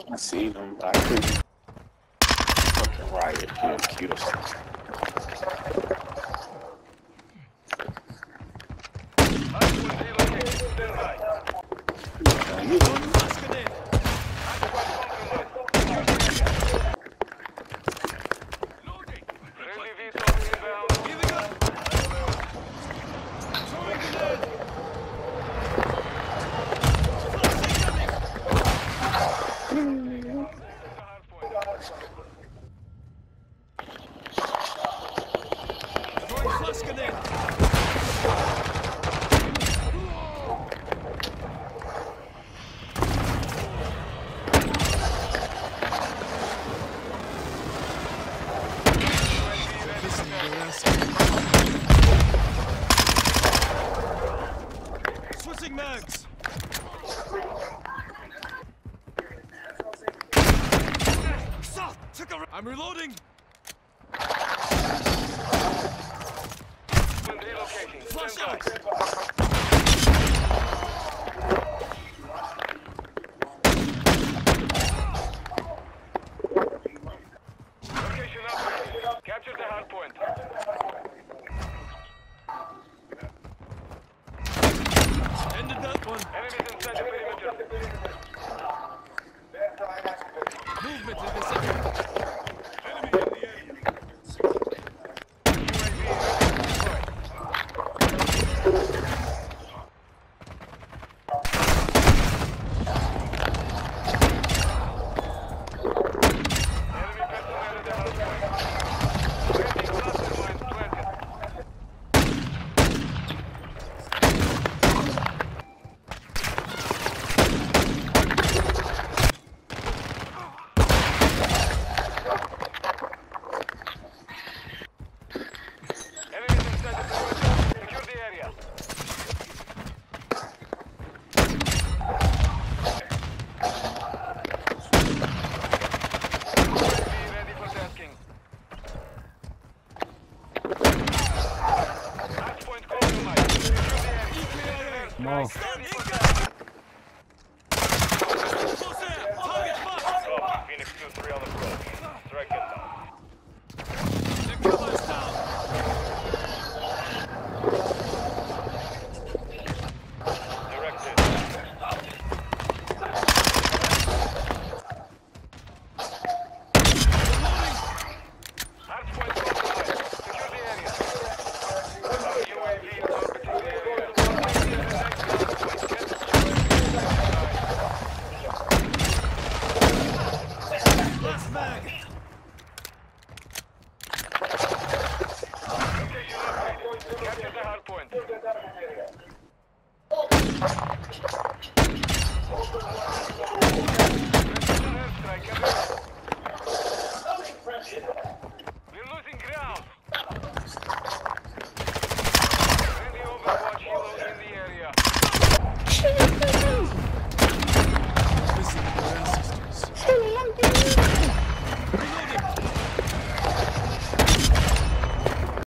I seen him, but I couldn't fucking riot here, cute. Switching mags. I'm reloading. Flash out. Location upgrade. Capture the hard point. Ended that one. Enemies inside the perimeter. Movement in this area. Enemy in the area. No. Phoenix 2-3 on the approach. Strike it. Directed. Hardpoint compromised. Secure the area. UAV is orbiting the area. Last mag. Location upgrade. Capture the hard point.